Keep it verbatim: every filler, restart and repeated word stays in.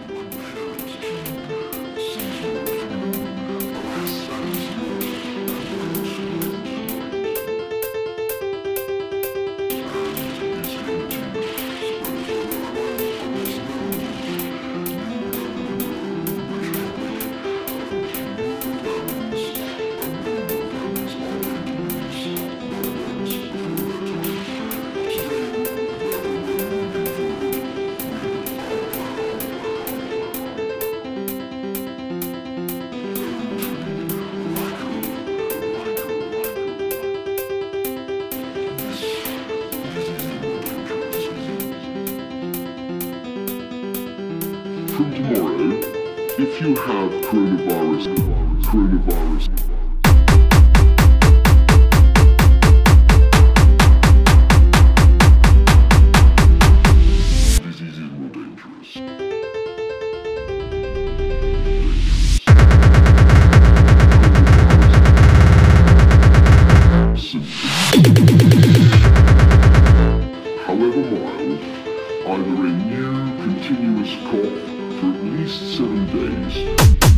From tomorrow, if you have coronavirus, coronavirus, disease is more dangerous. However mild, either a new continuous cough for at least seven days.